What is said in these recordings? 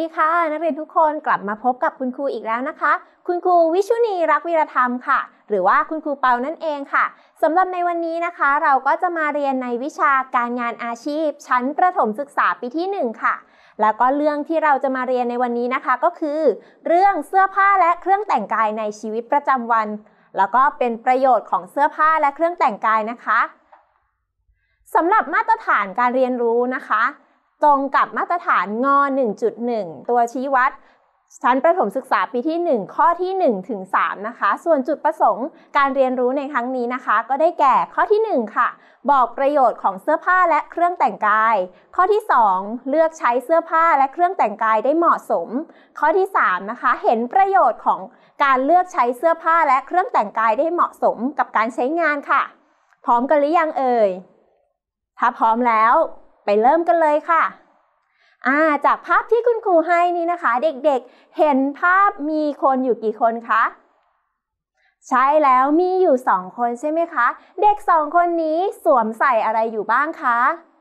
ดีค่ะนักเรียนทุกคนกลับมาพบกับคุณครูอีกแล้วนะคะคุณครูวิชุนีรักวีรธรรมค่ะหรือว่าคุณครูเปานั่นเองค่ะสำหรับในวันนี้นะคะเราก็จะมาเรียนในวิชาการงานอาชีพชั้นประถมศึกษาปีที่1ค่ะแล้วก็เรื่องที่เราจะมาเรียนในวันนี้นะคะก็คือเรื่องเสื้อผ้าและเครื่องแต่งกายในชีวิตประจำวันแล้วก็เป็นประโยชน์ของเสื้อผ้าและเครื่องแต่งกายนะคะสำหรับมาตรฐานการเรียนรู้นะคะตรงกับมาตรฐานง1.1 ตัวชี้วัดชั้นประถมศึกษาปีที่1ข้อที่1ถึง3นะคะส่วนจุดประสงค์การเรียนรู้ในครั้งนี้นะคะก็ได้แก่ข้อที่1ค่ะบอกประโยชน์ของเสื้อผ้าและเครื่องแต่งกายข้อที่2เลือกใช้เสื้อผ้าและเครื่องแต่งกายได้เหมาะสมข้อที่3นะคะเห็นประโยชน์ของการเลือกใช้เสื้อผ้าและเครื่องแต่งกายได้เหมาะสมกับการใช้งานค่ะพร้อมกันหรือยังเอ่ยถ้าพร้อมแล้วไปเริ่มกันเลยค่ะจากภาพที่คุณครูให้นี่นะคะเด็กๆเห็นภาพมีคนอยู่กี่คนคะใช่แล้วมีอยู่2คนใช่ไหมคะเด็ก2คนนี้สวมใส่อะไรอยู่บ้างคะ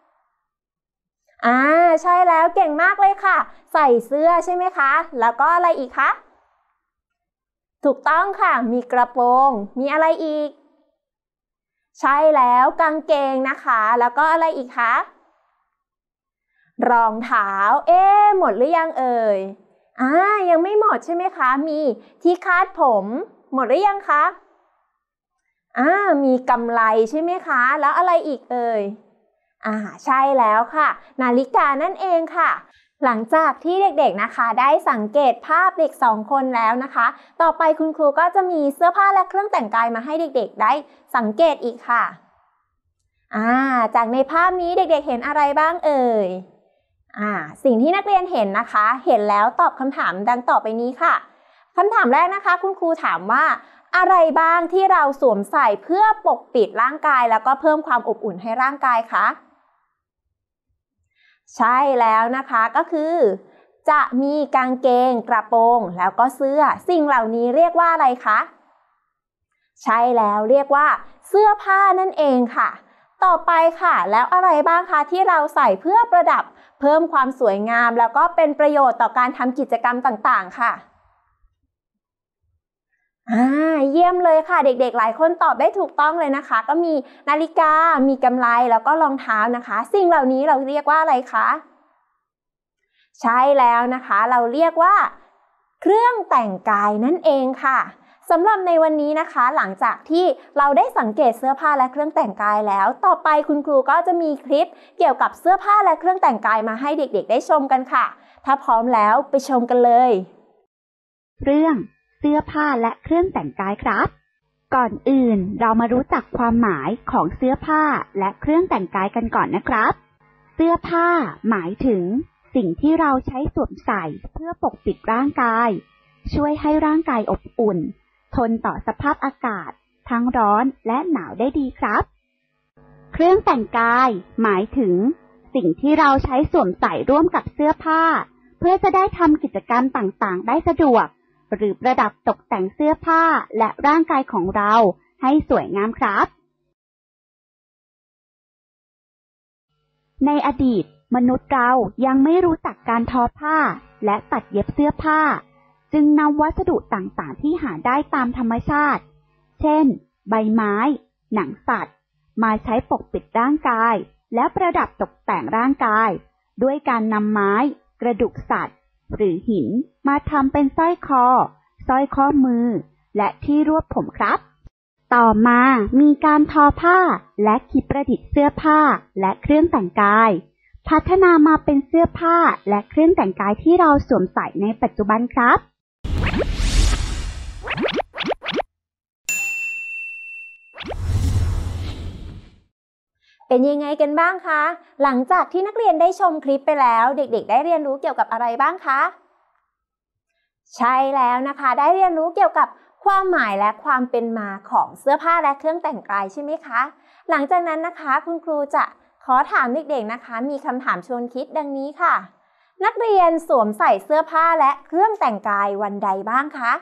ใช่แล้วเก่งมากเลยค่ะใส่เสื้อใช่ไหมคะแล้วก็อะไรอีกคะถูกต้องค่ะมีกระโปรงมีอะไรอีกใช่แล้วกางเกงนะคะแล้วก็อะไรอีกคะรองเท้าหมดหรือยังเอ่ยยังไม่หมดใช่ไหมคะมีที่คาดผมหมดหรือยังคะมีกำไลใช่ไหมคะแล้วอะไรอีกเอ่ยใช่แล้วค่ะนาฬิกานั่นเองค่ะหลังจากที่เด็กๆนะคะได้สังเกตภาพเด็ก2คนแล้วนะคะต่อไปคุณครูก็จะมีเสื้อผ้าและเครื่องแต่งกายมาให้เด็กๆได้สังเกตอีกค่ะจากในภาพนี้เด็กๆเห็นอะไรบ้างเอ่ยสิ่งที่นักเรียนเห็นนะคะเห็นแล้วตอบคำถามดังต่อไปนี้ค่ะคำถามแรกนะคะคุณครูถามว่าอะไรบ้างที่เราสวมใส่เพื่อปกปิดร่างกายแล้วก็เพิ่มความอบอุ่นให้ร่างกายคะใช่แล้วนะคะก็คือจะมีกางเกงกระโปรงแล้วก็เสื้อสิ่งเหล่านี้เรียกว่าอะไรคะใช่แล้วเรียกว่าเสื้อผ้านั่นเองค่ะต่อไปค่ะแล้วอะไรบ้างคะที่เราใส่เพื่อประดับเพิ่มความสวยงามแล้วก็เป็นประโยชน์ต่อการทำกิจกรรมต่างๆค่ะเยี่ยมเลยค่ะเด็กๆหลายคนตอบได้ถูกต้องเลยนะคะก็มีนาฬิกามีกำไลแล้วก็รองเท้านะคะสิ่งเหล่านี้เราเรียกว่าอะไรคะใช่แล้วนะคะเราเรียกว่าเครื่องแต่งกายนั่นเองค่ะสำหรับในวันนี้นะคะหลังจากที่เราได้สังเกตเสื้อผ้าและเครื่องแต่งกายแล้วต่อไปคุณครูก็จะมีคลิปเกี่ยวกับเสื้อผ้าและเครื่องแต่งกายมาให้เด็กๆได้ชมกันค่ะถ้าพร้อมแล้วไปชมกันเลยเรื่องเสื้อผ้าและเครื่องแต่งกายครับก่อนอื่นเรามารู้จักความหมายของเสื้อผ้าและเครื่องแต่งกายกันก่อนนะครับเสื้อผ้าหมายถึงสิ่งที่เราใช้สวมใส่เพื่อปกปิดร่างกายช่วยให้ร่างกายอบอุ่นทนต่อสภาพอากาศทั้งร้อนและหนาวได้ดีครับเครื่องแต่งกายหมายถึงสิ่งที่เราใช้สวมใส่ร่วมกับเสื้อผ้าเพื่อจะได้ทำกิจกรรมต่างๆได้สะดวกหรือประดับตกแต่งเสื้อผ้าและร่างกายของเราให้สวยงามครับในอดีตมนุษย์เรายังไม่รู้จักการทอผ้าและตัดเย็บเสื้อผ้าจึงนำวัสดุต่างๆที่หาได้ตามธรรมชาติเช่นใบไม้หนังสัตว์มาใช้ปกปิดร่างกายและประดับตกแต่งร่างกายด้วยการนำไม้กระดูกสัตว์หรือหินมาทำเป็นสร้อยคอสร้อยข้อมือและที่รวบผมครับต่อมามีการทอผ้าและคิดประดิษฐ์เสื้อผ้าและเครื่องแต่งกายพัฒนามาเป็นเสื้อผ้าและเครื่องแต่งกายที่เราสวมใส่ในปัจจุบันครับเป็นยังไงกันบ้างคะหลังจากที่นักเรียนได้ชมคลิปไปแล้วเด็กๆได้เรียนรู้เกี่ยวกับอะไรบ้างคะใช่แล้วนะคะได้เรียนรู้เกี่ยวกับความหมายและความเป็นมาของเสื้อผ้าและเครื่องแต่งกายใช่ไหมคะหลังจากนั้นนะคะคุณครูจะขอถามเด็กๆนะคะมีคำถามชวนคิดดังนี้ค่ะนักเรียนสวมใส่เสื้อผ้าและเครื่องแต่งกายวันใดบ้างคะ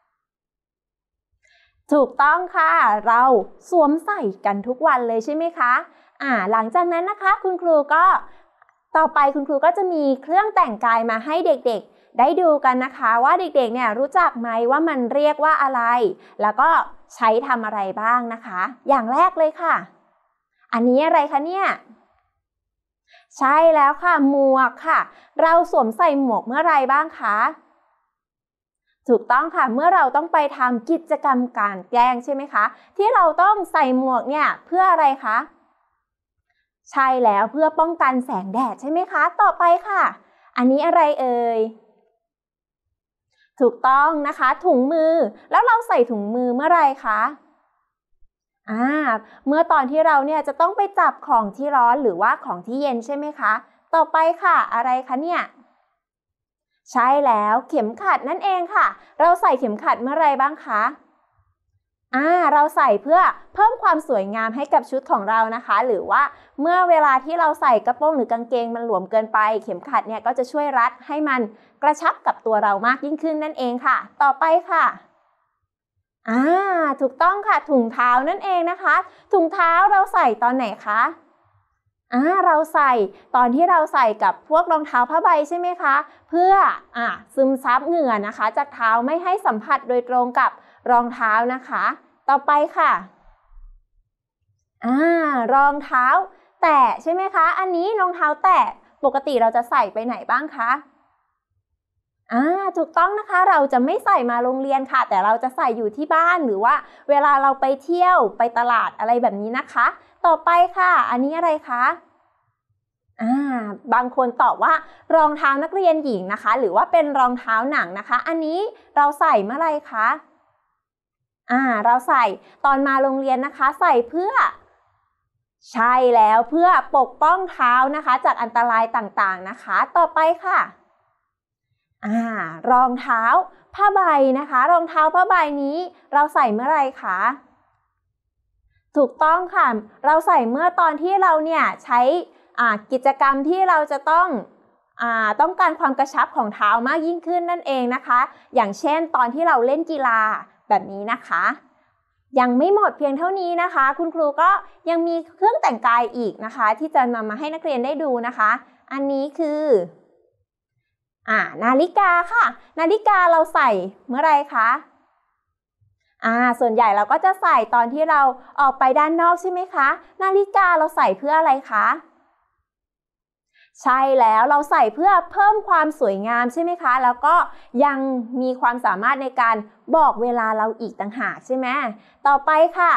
ถูกต้องค่ะเราสวมใส่กันทุกวันเลยใช่ไหมคะหลังจากนั้นนะคะคุณครูก็ต่อไปคุณครูก็จะมีเครื่องแต่งกายมาให้เด็กๆได้ดูกันนะคะว่าเด็กๆเนี่ยรู้จักไหมว่ามันเรียกว่าอะไรแล้วก็ใช้ทำอะไรบ้างนะคะอย่างแรกเลยค่ะอันนี้อะไรคะเนี่ยใช่แล้วค่ะหมวกค่ะเราสวมใส่หมวกเมื่อไรบ้างคะถูกต้องค่ะเมื่อเราต้องไปทำกิจกรรมกลางแจ้งใช่ไหมคะที่เราต้องใส่หมวกเนี่ยเพื่ออะไรคะใช่แล้วเพื่อป้องกันแสงแดดใช่ไหมคะต่อไปค่ะอันนี้อะไรเอ่ยถูกต้องนะคะถุงมือแล้วเราใส่ถุงมือเมื่อไรคะเมื่อตอนที่เราเนี่ยจะต้องไปจับของที่ร้อนหรือว่าของที่เย็นใช่ไหมคะต่อไปค่ะอะไรคะเนี่ยใช่แล้วเข็มขัดนั่นเองค่ะเราใส่เข็มขัดเมื่อไรบ้างคะเราใส่เพื่อเพิ่มความสวยงามให้กับชุดของเรานะคะหรือว่าเมื่อเวลาที่เราใส่กระโปรงหรือกางเกงมันหลวมเกินไปเข็มขัดเนี่ยก็จะช่วยรัดให้มันกระชับกับตัวเรามากยิ่งขึ้นนั่นเองค่ะต่อไปค่ะถูกต้องค่ะถุงเท้านั่นเองนะคะถุงเท้าเราใส่ตอนไหนคะเราใส่ตอนที่เราใส่กับพวกรองเท้าผ้าใบใช่ไหมคะเพื่อซึมซับเหงื่อนะคะจากเท้าไม่ให้สัมผัสโดยตรงกับรองเท้านะคะต่อไปค่ะรองเท้าแตะใช่ไหมคะอันนี้รองเท้าแตะปกติเราจะใส่ไปไหนบ้างคะถูกต้องนะคะเราจะไม่ใส่มาโรงเรียนค่ะแต่เราจะใส่อยู่ที่บ้านหรือว่าเวลาเราไปเที่ยวไปตลาดอะไรแบบนี้นะคะต่อไปค่ะอันนี้อะไรคะบางคนตอบว่ารองเท้านักเรียนหญิงนะคะหรือว่าเป็นรองเท้าหนังนะคะอันนี้เราใส่เมื่อไรคะเราใส่ตอนมาโรงเรียนนะคะใส่เพื่อใช่แล้วเพื่อปกป้องเท้านะคะจากอันตรายต่างๆนะคะต่อไปค่ะรองเท้าผ้าใบนะคะรองเท้าผ้าใบนี้เราใส่เมื่อไรคะถูกต้องค่ะเราใส่เมื่อตอนที่เราเนี่ยใช้กิจกรรมที่เราจะต้องการความกระชับของเท้ามากยิ่งขึ้นนั่นเองนะคะอย่างเช่นตอนที่เราเล่นกีฬาแบบนี้นะคะยังไม่หมดเพียงเท่านี้นะคะคุณครูก็ยังมีเครื่องแต่งกายอีกนะคะที่จะนำมาให้นักเรียนได้ดูนะคะอันนี้คือนาฬิกาค่ะนาฬิกาเราใส่เมื่อไรคะส่วนใหญ่เราก็จะใส่ตอนที่เราออกไปด้านนอกใช่ไหมคะนาฬิกาเราใส่เพื่ออะไรคะใช่แล้วเราใส่เพื่อเพิ่มความสวยงามใช่ไหมคะแล้วก็ยังมีความสามารถในการบอกเวลาเราอีกต่างหากใช่ไหมต่อไปค่ะ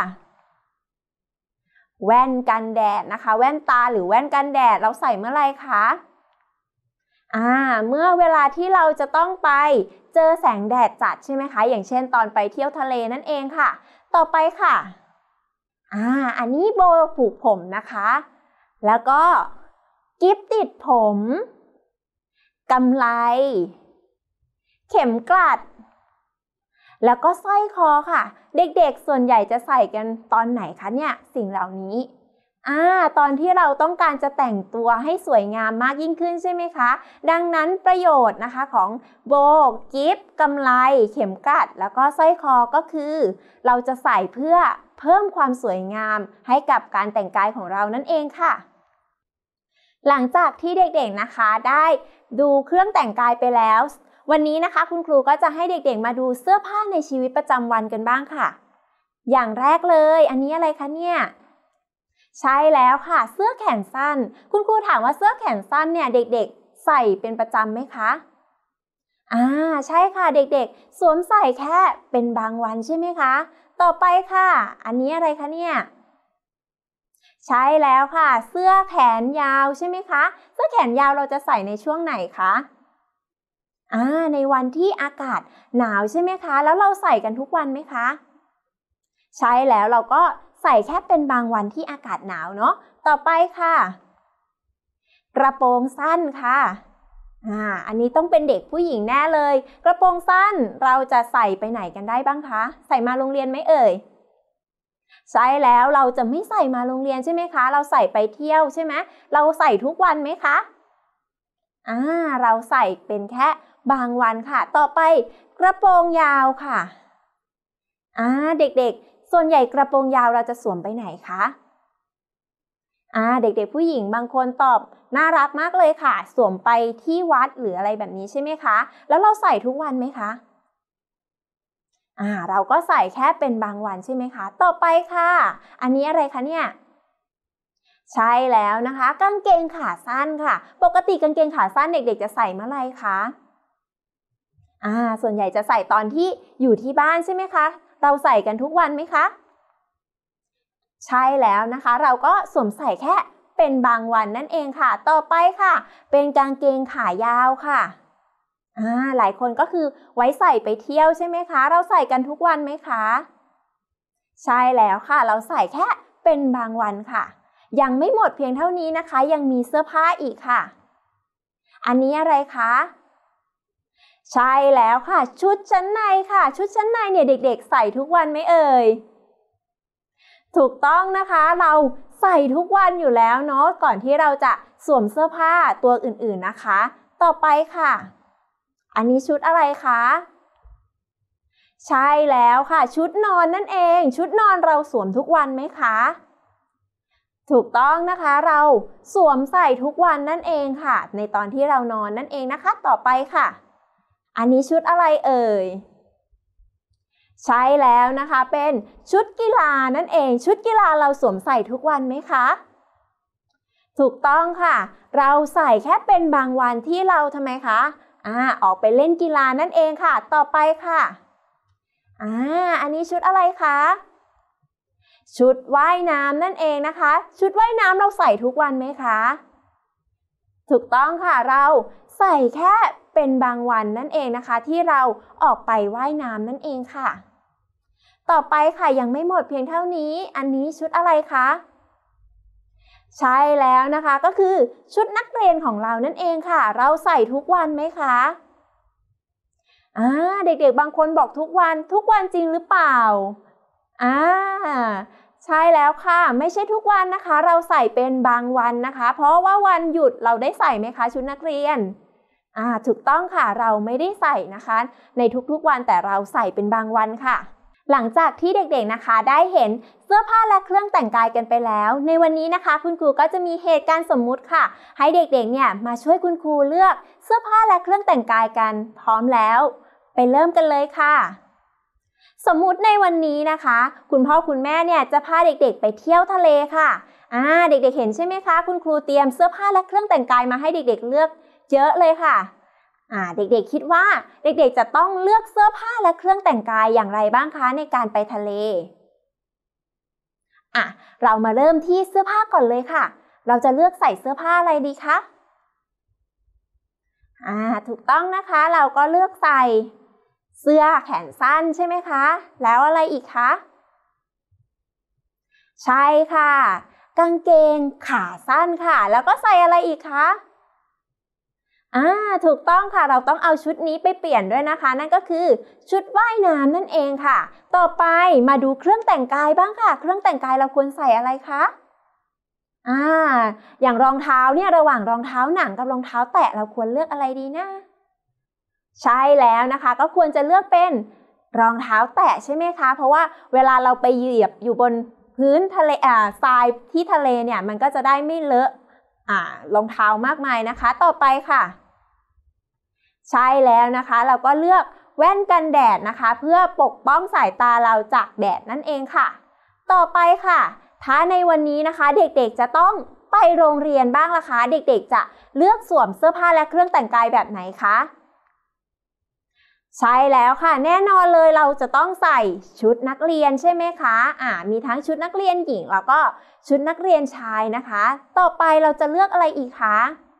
แว่นกันแดดนะคะแว่นตาหรือแว่นกันแดดเราใส่เมื่อไรคะเมื่อเวลาที่เราจะต้องไปเจอแสงแดดจัดใช่ไหมคะอย่างเช่นตอนไปเที่ยวทะเลนั่นเองค่ะต่อไปค่ะอันนี้โบผูกผมนะคะแล้วก็กิ๊บติดผมกำไลเข็มกลัดแล้วก็สร้อยคอค่ะเด็กๆส่วนใหญ่จะใส่กันตอนไหนคะเนี่ยสิ่งเหล่านี้ตอนที่เราต้องการจะแต่งตัวให้สวยงามมากยิ่งขึ้นใช่ไหมคะดังนั้นประโยชน์นะคะของโบกิ๊บกำไลเข็มกลัดแล้วก็สร้อยคอก็คือเราจะใส่เพื่อเพิ่มความสวยงามให้กับการแต่งกายของเรานั่นเองค่ะหลังจากที่เด็กๆนะคะได้ดูเครื่องแต่งกายไปแล้ววันนี้นะคะคุณครูก็จะให้เด็กๆมาดูเสื้อผ้าในชีวิตประจำวันกันบ้างค่ะอย่างแรกเลยอันนี้อะไรคะเนี่ยใช่แล้วค่ะเสื้อแขนสั้นคุณครูถามว่าเสื้อแขนสั้นเนี่ยเด็กๆใส่เป็นประจำไหมคะใช่ค่ะเด็กๆสวมใส่แค่เป็นบางวันใช่ไหมคะต่อไปค่ะอันนี้อะไรคะเนี่ยใช่แล้วค่ะเสื้อแขนยาวใช่ไหมคะเสื้อแขนยาวเราจะใส่ในช่วงไหนคะในวันที่อากาศหนาวใช่ไหมคะแล้วเราใส่กันทุกวันไหมคะใช่แล้วเราก็ใส่แค่เป็นบางวันที่อากาศหนาวเนาะต่อไปค่ะกระโปรงสั้นค่ะอันนี้ต้องเป็นเด็กผู้หญิงแน่เลยกระโปรงสั้นเราจะใส่ไปไหนกันได้บ้างคะใส่มาโรงเรียนไหมเอ่ยใช่แล้วเราจะไม่ใส่มาโรงเรียนใช่ไหมคะเราใส่ไปเที่ยวใช่ไหมเราใส่ทุกวันไหมคะเราใส่เป็นแค่บางวันค่ะต่อไปกระโปรงยาวค่ะเด็กๆส่วนใหญ่กระโปรงยาวเราจะสวมไปไหนคะเด็กๆผู้หญิงบางคนตอบน่ารักมากเลยค่ะสวมไปที่วัดหรืออะไรแบบนี้ใช่ไหมคะแล้วเราใส่ทุกวันไหมคะเราก็ใส่แค่เป็นบางวันใช่ไหมคะต่อไปค่ะอันนี้อะไรคะเนี่ยใช่แล้วนะคะกางเกงขาสั้นค่ะปกติกางเกงขาสั้นเด็กๆจะใส่เมื่อไหร่คะส่วนใหญ่จะใส่ตอนที่อยู่ที่บ้านใช่ไหมคะเราใส่กันทุกวันไหมคะใช่แล้วนะคะเราก็สวมใส่แค่เป็นบางวันนั่นเองค่ะต่อไปค่ะเป็นกางเกงขายาวค่ะหลายคนก็คือไว้ใส่ไปเที่ยวใช่ไหมคะเราใส่กันทุกวันไหมคะใช่แล้วค่ะเราใส่แค่เป็นบางวันค่ะยังไม่หมดเพียงเท่านี้นะคะยังมีเสื้อผ้าอีกค่ะอันนี้อะไรคะใช่แล้วค่ะชุดชั้นในค่ะชุดชั้นในเนี่ยเด็กๆใส่ทุกวันไหมเอ่ยถูกต้องนะคะเราใส่ทุกวันอยู่แล้วเนาะก่อนที่เราจะสวมเสื้อผ้าตัวอื่นๆนะคะต่อไปค่ะอันนี้ชุดอะไรคะใช่แล้วค่ะชุดนอนนั่นเองชุดนอนเราสวมทุกวันไหมคะถูกต้องนะคะเราสวมใส่ทุกวันนั่นเองค่ะในตอนที่เรานอนนั่นเองนะคะต่อไปค่ะอันนี้ชุดอะไรเอ่ยใช่แล้วนะคะเป็นชุดกีฬานั่นเองชุดกีฬาเราสวมใส่ทุกวันไหมคะถูกต้องค่ะเราใส่แค่เป็นบางวันที่เราทำไมคะออกไปเล่นกีฬานั่นเองค่ะต่อไปค่ะอันนี้ชุดอะไรคะชุดว่ายน้ำนั่นเองนะคะชุดว่ายน้ำเราใส่ทุกวันไหมคะถูกต้องค่ะเราใส่แค่เป็นบางวันนั่นเองนะคะที่เราออกไปว่ายน้ำนั่นเองค่ะต่อไปค่ะยังไม่หมดเพียงเท่านี้อันนี้ชุดอะไรคะใช่แล้วนะคะก็คือชุดนักเรียนของเรานั่นเองค่ะเราใส่ทุกวันไหมคะเด็กๆบางคนบอกทุกวันจริงหรือเปล่าใช่แล้วค่ะไม่ใช่ทุกวันนะคะเราใส่เป็นบางวันนะคะเพราะว่าวันหยุดเราได้ใส่ไหมคะชุดนักเรียนถูกต้องค่ะเราไม่ได้ใส่นะคะในทุกๆวันแต่เราใส่เป็นบางวันค่ะหลังจากที่เด็กๆนะคะได้เห็นเสื้อผ้าและเครื่องแต่งกายกันไปแล้วในวันนี้นะคะคุณครูก็จะมีเหตุการณ์สมมุติค่ะให้เด็กๆเนี่ยมาช่วยคุณครูเลือกเสื้อผ้าและเครื่องแต่งกายกันพร้อมแล้วไปเริ่มกันเลยค่ะสมมุติในวันนี้นะคะคุณพ่อคุณแม่เนี่ยจะพาเด็กๆไปเที่ยวทะเลค่ะเด็กๆเห็นใช่ไหมคะคุณครูเตรียมเสื้อผ้าและเครื่องแต่งกายมาให้เด็กๆเลือกเยอะเลยค่ะเด็กๆคิดว่าเด็กๆจะต้องเลือกเสื้อผ้าและเครื่องแต่งกายอย่างไรบ้างคะในการไปทะเลเรามาเริ่มที่เสื้อผ้าก่อนเลยค่ะเราจะเลือกใส่เสื้อผ้าอะไรดีคะถูกต้องนะคะเราก็เลือกใส่เสื้อแขนสั้นใช่ไหมคะแล้วอะไรอีกคะใช่ค่ะกางเกงขาสั้นค่ะแล้วก็ใส่อะไรอีกคะถูกต้องค่ะเราต้องเอาชุดนี้ไปเปลี่ยนด้วยนะคะนั่นก็คือชุดว่ายน้ำนั่นเองค่ะต่อไปมาดูเครื่องแต่งกายบ้างค่ะเครื่องแต่งกายเราควรใส่อะไรคะอย่างรองเท้าเนี่ยระหว่างรองเท้าหนังกับรองเท้าแตะเราควรเลือกอะไรดีนะใช่แล้วนะคะก็ควรจะเลือกเป็นรองเท้าแตะใช่ไหมคะเพราะว่าเวลาเราไปเหยียบอยู่บนพื้นทะเลทรายที่ทะเลเนี่ยมันก็จะได้ไม่เลอะรองเท้ามากมายนะคะต่อไปค่ะใช่แล้วนะคะเราก็เลือกแว่นกันแดดนะคะเพื่อปกป้องสายตาเราจากแดดนั่นเองค่ะต่อไปค่ะถ้าในวันนี้นะคะเด็กๆจะต้องไปโรงเรียนบ้างล่ะคะเด็กๆจะเลือกสวมเสื้อผ้าและเครื่องแต่งกายแบบไหนคะใช่แล้วค่ะแน่นอนเลยเราจะต้องใส่ชุดนักเรียนใช่ไหมคะมีทั้งชุดนักเรียนหญิงแล้วก็ชุดนักเรียนชายนะคะต่อไปเราจะเลือกอะไรอีกคะ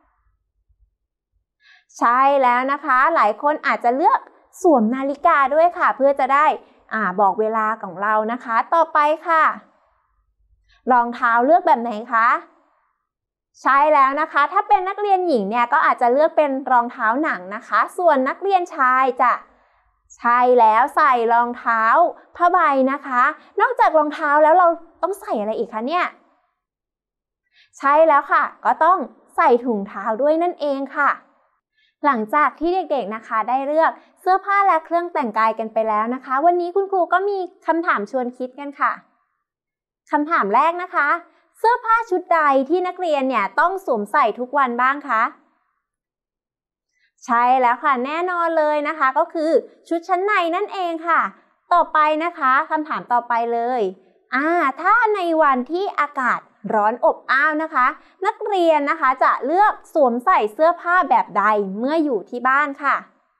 ใช่แล้วนะคะหลายคนอาจจะเลือกสวมนาฬิกาด้วยค่ะเพื่อจะได้บอกเวลาของเรานะคะต่อไปค่ะรองเท้าเลือกแบบไหนคะใช่แล้วนะคะถ้าเป็นนักเรียนหญิงเนี่ยก็อาจจะเลือกเป็นรองเท้าหนังนะคะส่วนนักเรียนชายจะใช่แล้วใส่รองเท้าผ้าใบนะคะนอกจากรองเท้าแล้วเราต้องใส่อะไรอีกคะเนี่ยใช่แล้วค่ะก็ต้องใส่ถุงเท้าด้วยนั่นเองค่ะหลังจากที่เด็กๆนะคะได้เลือกเสื้อผ้าและเครื่องแต่งกายกันไปแล้วนะคะวันนี้คุณครูก็มีคำถามชวนคิดกันค่ะคำถามแรกนะคะเสื้อผ้าชุดใดที่นักเรียนเนี่ยต้องสวมใส่ทุกวันบ้างคะใช่แล้วค่ะแน่นอนเลยนะคะก็คือชุดชั้นในนั่นเองค่ะต่อไปนะคะคำถามต่อไปเลยถ้าในวันที่อากาศร้อนอบอ้าวนะคะนักเรียนนะคะจะเลือกสวมใส่เสื้อผ้าแบบใดเมื่ออยู่ที่บ้านค่ะ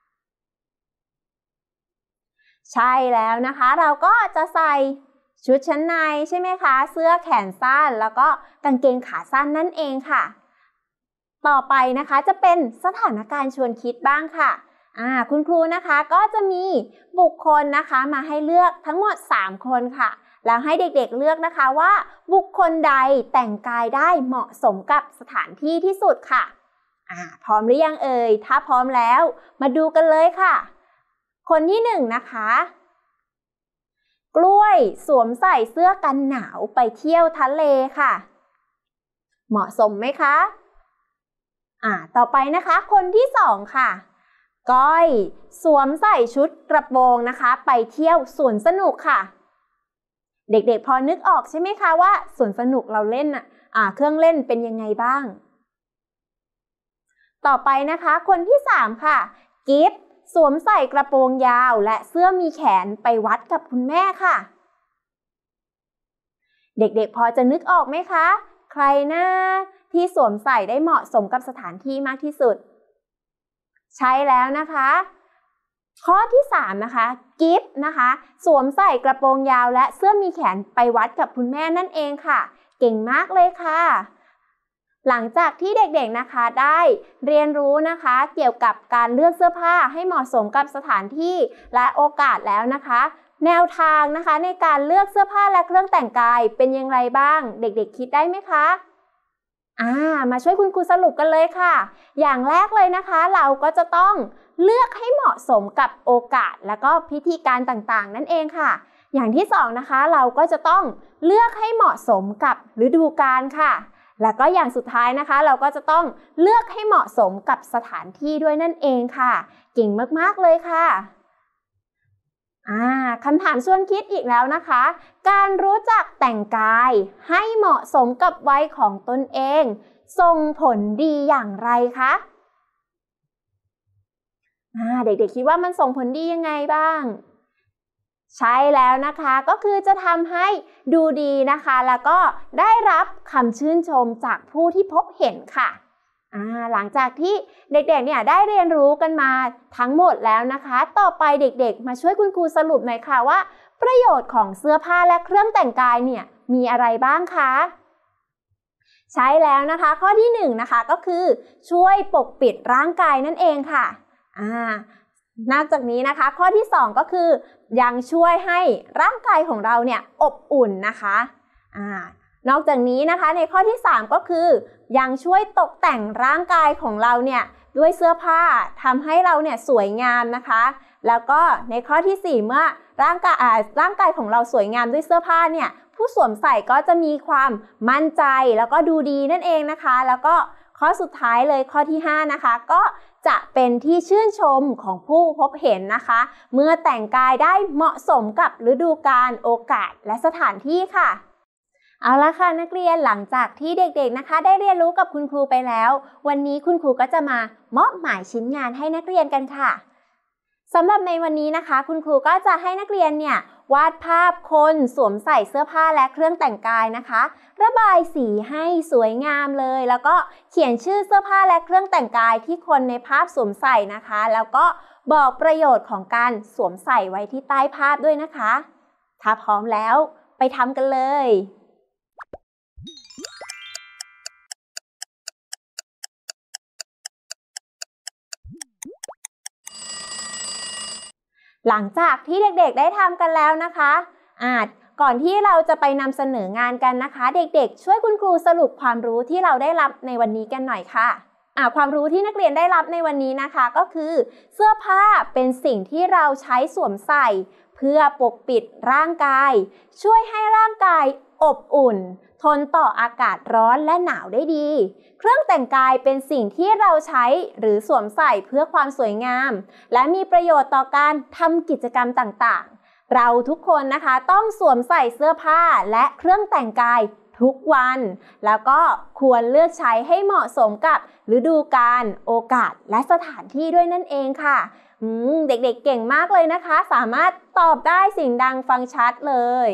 ใช่แล้วนะคะเราก็จะใส่ชุดชั้นในใช่ไหมคะเสื้อแขนสั้นแล้วก็กางเกงขาสั้นนั่นเองค่ะต่อไปนะคะจะเป็นสถานการณ์ชวนคิดบ้างค่ะคุณครูนะคะก็จะมีบุคคลนะคะมาให้เลือกทั้งหมด3คนค่ะแล้วให้เด็กๆเลือกนะคะว่าบุคคลใดแต่งกายได้เหมาะสมกับสถานที่ที่สุดค่ะพร้อมหรือยังเอ่ยถ้าพร้อมแล้วมาดูกันเลยค่ะคนที่1นะคะกล้วยสวมใส่เสื้อกันหนาวไปเที่ยวทะเลค่ะเหมาะสมไหมคะต่อไปนะคะคนที่2ค่ะก้อยสวมใส่ชุดกระโปรงนะคะไปเที่ยวสวนสนุกค่ะเด็กๆพอนึกออกใช่ไหมคะว่าสวนสนุกเราเล่นเครื่องเล่นเป็นยังไงบ้างต่อไปนะคะคนที่3ค่ะกิฟต์สวมใส่กระโปรงยาวและเสื้อมีแขนไปวัดกับคุณแม่ค่ะเด็กๆพอจะนึกออกไหมคะใครนะที่สวมใส่ได้เหมาะสมกับสถานที่มากที่สุดใช่แล้วนะคะข้อที่3นะคะกิฟต์นะคะสวมใส่กระโปรงยาวและเสื้อมีแขนไปวัดกับคุณแม่นั่นเองค่ะเก่งมากเลยค่ะหลังจากที่เด็กๆนะคะได้เรียนรู้นะคะเกี่ยวกับการเลือกเสื้อผ้าให้เหมาะสมกับสถานที่และโอกาสแล้วนะคะแนวทางนะคะในการเลือกเสื้อผ้าและเครื่องแต่งกายเป็นอย่างไรบ้างเด็กๆคิดได้ไหมคะมาช่วยคุณครูสรุปกันเลยค่ะอย่างแรกเลยนะคะเราก็จะต้องเลือกให้เหมาะสมกับโอกาสและก็พิธีการต่างๆนั่นเองค่ะอย่างที่2นะคะเราก็จะต้องเลือกให้เหมาะสมกับฤดูกาลค่ะแล้วก็อย่างสุดท้ายนะคะเราก็จะต้องเลือกให้เหมาะสมกับสถานที่ด้วยนั่นเองค่ะเก่งมากๆเลยค่ะคำถามชวนคิดอีกแล้วนะคะการรู้จักแต่งกายให้เหมาะสมกับวัยของตนเองส่งผลดีอย่างไรคะเด็กๆคิดว่ามันส่งผลดียังไงบ้างใช่แล้วนะคะก็คือจะทำให้ดูดีนะคะแล้วก็ได้รับคำชื่นชมจากผู้ที่พบเห็นค่ะหลังจากที่เด็กๆเนี่ยได้เรียนรู้กันมาทั้งหมดแล้วนะคะต่อไปเด็กๆมาช่วยคุณครูสรุปหน่อยค่ะว่าประโยชน์ของเสื้อผ้าและเครื่องแต่งกายเนี่ยมีอะไรบ้างคะใช่แล้วนะคะข้อที่1นะคะก็คือช่วยปกปิดร่างกายนั่นเองค่ะนอกจากนี้นะคะข้อที่2ก็คือยังช่วยให้ร่างกายของเราเนี่ยอบอุ่นนะคะนอกจากนี้นะคะในข้อที่3ก็คือยังช่วยตกแต่งร่างกายของเราเนี่ยด้วยเสื้อผ้าทำให้เราเนี่ยสวยงามนะคะแล้วก็ในข้อที่4เมื่อร่างกายของเราสวยงามด้วยเสื้อผ้าเนี่ยผู้สวมใส่ก็จะมีความมั่นใจแล้วก็ดูดีนั่นเองนะคะแล้วก็ข้อสุดท้ายเลยข้อที่5นะคะก็จะเป็นที่ชื่นชมของผู้พบเห็นนะคะเมื่อแต่งกายได้เหมาะสมกับฤดูกาลโอกาสและสถานที่ค่ะเอาละค่ะนักเรียนหลังจากที่เด็กๆนะคะได้เรียนรู้กับคุณครูไปแล้ววันนี้คุณครูก็จะมามอบหมายชิ้นงานให้นักเรียนกันค่ะสำหรับในวันนี้นะคะคุณครูก็จะให้นักเรียนเนี่ยวาดภาพคนสวมใส่เสื้อผ้าและเครื่องแต่งกายนะคะระบายสีให้สวยงามเลยแล้วก็เขียนชื่อเสื้อผ้าและเครื่องแต่งกายที่คนในภาพสวมใส่นะคะแล้วก็บอกประโยชน์ของการสวมใส่ไว้ที่ใต้ภาพด้วยนะคะถ้าพร้อมแล้วไปทำกันเลยหลังจากที่เด็กๆได้ทำกันแล้วนะคะก่อนที่เราจะไปนำเสนองานกันนะคะเด็กๆช่วยคุณครูสรุปความรู้ที่เราได้รับในวันนี้กันหน่อยค่ะความรู้ที่นักเรียนได้รับในวันนี้นะคะก็คือเสื้อผ้าเป็นสิ่งที่เราใช้สวมใส่เพื่อปกปิดร่างกายช่วยให้ร่างกายอบอุ่นทนต่ออากาศร้อนและหนาวได้ดีเครื่องแต่งกายเป็นสิ่งที่เราใช้หรือสวมใส่เพื่อความสวยงามและมีประโยชน์ต่อการทำกิจกรรมต่างๆเราทุกคนนะคะต้องสวมใส่เสื้อผ้าและเครื่องแต่งกายทุกวันแล้วก็ควรเลือกใช้ให้เหมาะสมกับฤดูกาลโอกาสและสถานที่ด้วยนั่นเองค่ะเด็กๆเก่งมากเลยนะคะสามารถตอบได้เสียงดังฟังชัดเลย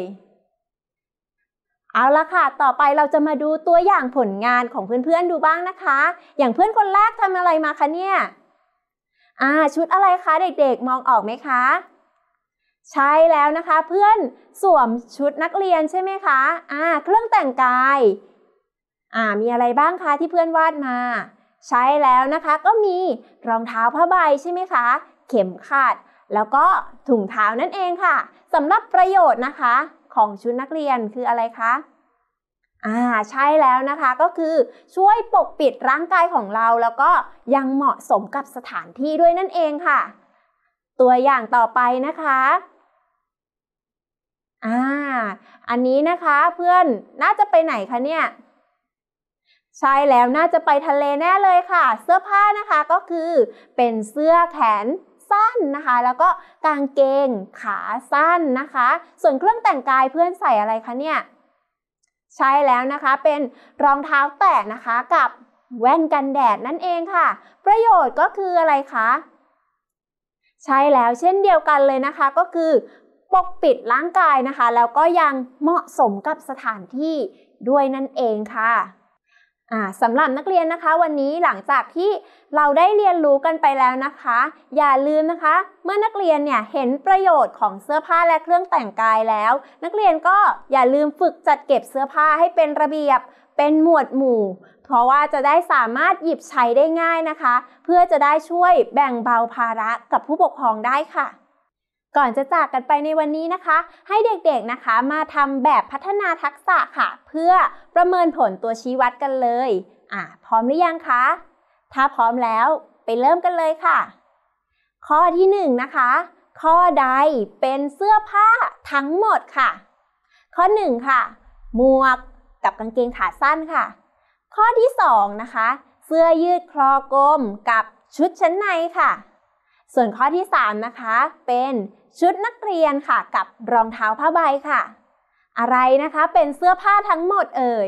เอาละค่ะต่อไปเราจะมาดูตัวอย่างผลงานของเพื่อนๆดูบ้างนะคะอย่างเพื่อนคนแรกทำอะไรมาคะเนี่ยชุดอะไรคะเด็กๆมองออกไหมคะใช่แล้วนะคะเพื่อนสวมชุดนักเรียนใช่ไหมคะเครื่องแต่งกายมีอะไรบ้างคะที่เพื่อนวาดมาใช่แล้วนะคะก็มีรองเท้าผ้าใบใช่ไหมคะเข็มขัดแล้วก็ถุงเท้านั่นเองค่ะสำหรับประโยชน์นะคะของชุดนักเรียนคืออะไรคะใช่แล้วนะคะก็คือช่วยปกปิดร่างกายของเราแล้วก็ยังเหมาะสมกับสถานที่ด้วยนั่นเองค่ะตัวอย่างต่อไปนะคะอันนี้นะคะเพื่อนน่าจะไปไหนคะเนี่ยใช่แล้วน่าจะไปทะเลแน่เลยค่ะเสื้อผ้านะคะก็คือเป็นเสื้อแขนสั้นนะคะแล้วก็กางเกงขาสั้นนะคะส่วนเครื่องแต่งกายเพื่อนใส่อะไรคะเนี่ยใช่แล้วนะคะเป็นรองเท้าแตะนะคะกับแว่นกันแดดนั่นเองค่ะประโยชน์ก็คืออะไรคะใช่แล้วเช่นเดียวกันเลยนะคะก็คือปกปิดร่างกายนะคะแล้วก็ยังเหมาะสมกับสถานที่ด้วยนั่นเองค่ะสำหรับนักเรียนนะคะวันนี้หลังจากที่เราได้เรียนรู้กันไปแล้วนะคะอย่าลืมนะคะเมื่อนักเรียนเนี่ยเห็นประโยชน์ของเสื้อผ้าและเครื่องแต่งกายแล้วนักเรียนก็อย่าลืมฝึกจัดเก็บเสื้อผ้าให้เป็นระเบียบเป็นหมวดหมู่เพราะว่าจะได้สามารถหยิบใช้ได้ง่ายนะคะเพื่อจะได้ช่วยแบ่งเบาภาระกับผู้ปกครองได้ค่ะก่อนจะจากกันไปในวันนี้นะคะให้เด็กๆนะคะมาทำแบบพัฒนาทักษะค่ะเพื่อประเมินผลตัวชี้วัดกันเลยพร้อมหรือยังคะถ้าพร้อมแล้วไปเริ่มกันเลยค่ะข้อที่1นะคะข้อใดเป็นเสื้อผ้าทั้งหมดค่ะข้อ1ค่ะหมวกกับกางเกงขาสั้นค่ะข้อที่2นะคะเสื้อยืดคอกลมกับชุดชั้นในค่ะส่วนข้อที่3นะคะเป็นชุดนักเรียนค่ะกับรองเท้าผ้าใบค่ะอะไรนะคะเป็นเสื้อผ้าทั้งหมดเอ่ย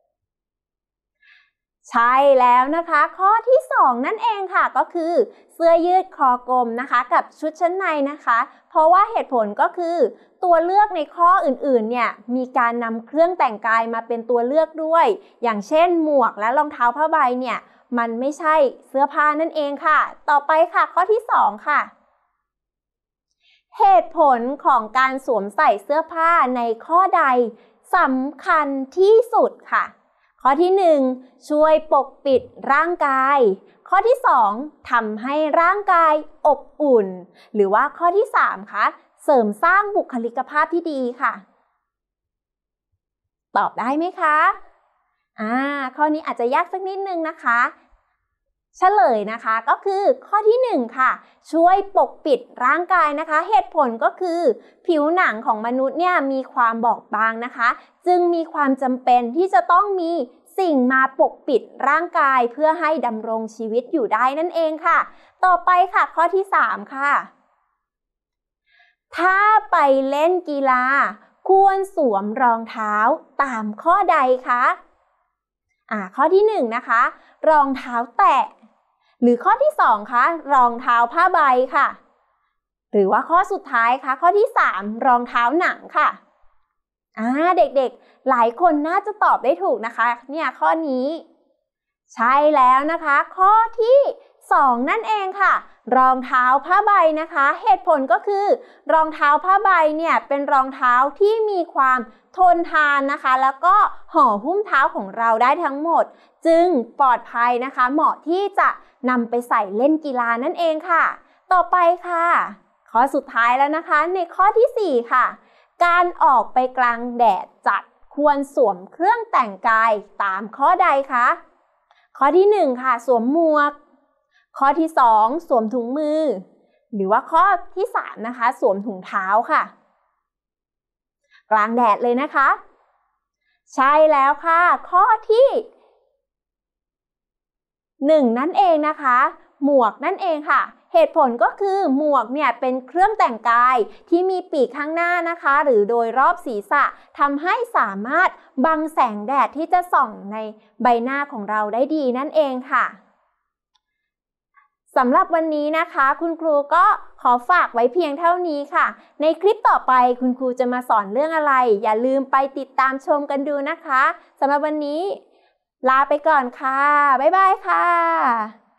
ใช่แล้วนะคะข้อที่2นั่นเองค่ะก็คือเสื้อยืดคอกลมนะคะกับชุดชั้นในนะคะเพราะว่าเหตุผลก็คือตัวเลือกในข้ออื่นๆเนี่ยมีการนำเครื่องแต่งกายมาเป็นตัวเลือกด้วยอย่างเช่นหมวกและรองเท้าผ้าใบเนี่ยมันไม่ใช่เสื้อผ้านั่นเองค่ะต่อไปค่ะข้อที่2ค่ะเหตุผลของการสวมใส่เสื้อผ้าในข้อใดสำคัญที่สุดค่ะข้อที่1ช่วยปกปิดร่างกายข้อที่2ทำให้ร่างกายอบอุ่นหรือว่าข้อที่3คะเสริมสร้างบุคลิกภาพที่ดีค่ะตอบได้ไหมคะข้อนี้อาจจะยากสักนิดนึงนะคะเฉลยนะคะก็คือข้อที่1ค่ะช่วยปกปิดร่างกายนะคะเหตุผลก็คือผิวหนังของมนุษย์เนี่ยมีความบอบบางนะคะจึงมีความจำเป็นที่จะต้องมีสิ่งมาปกปิดร่างกายเพื่อให้ดำรงชีวิตอยู่ได้นั่นเองค่ะต่อไปค่ะข้อที่3ค่ะถ้าไปเล่นกีฬาควรสวมรองเท้าตามข้อใดคะข้อที่1นะคะรองเท้าแตะหรือข้อที่2คะรองเท้าผ้าใบค่ะหรือว่าข้อสุดท้ายคะข้อที่3รองเท้าหนังค่ะเด็กๆหลายคนน่าจะตอบได้ถูกนะคะเนี่ยข้อนี้ใช่แล้วนะคะข้อที่2นั่นเองค่ะรองเท้าผ้าใบนะคะเหตุผลก็คือรองเท้าผ้าใบเนี่ยเป็นรองเท้าที่มีความทนทานนะคะแล้วก็ห่อหุ้มเท้าของเราได้ทั้งหมดจึงปลอดภัยนะคะเหมาะที่จะนำไปใส่เล่นกีฬานั่นเองค่ะต่อไปค่ะข้อสุดท้ายแล้วนะคะในข้อที่4ค่ะการออกไปกลางแดดจัดควรสวมเครื่องแต่งกายตามข้อใดคะข้อที่1ค่ะสวมหมวกข้อที่2สวมถุงมือหรือว่าข้อที่3นะคะสวมถุงเท้าค่ะกลางแดดเลยนะคะใช่แล้วค่ะข้อที่1นั่นเองนะคะหมวกนั่นเองค่ะเหตุผลก็คือหมวกเนี่ยเป็นเครื่องแต่งกายที่มีปีกข้างหน้านะคะหรือโดยรอบศีรษะทำให้สามารถบังแสงแดดที่จะส่องในใบหน้าของเราได้ดีนั่นเองค่ะสำหรับวันนี้นะคะคุณครูก็ขอฝากไว้เพียงเท่านี้ค่ะในคลิปต่อไปคุณครูจะมาสอนเรื่องอะไรอย่าลืมไปติดตามชมกันดูนะคะสำหรับวันนี้ลาไปก่อนค่ะบ๊ายบายค่ะ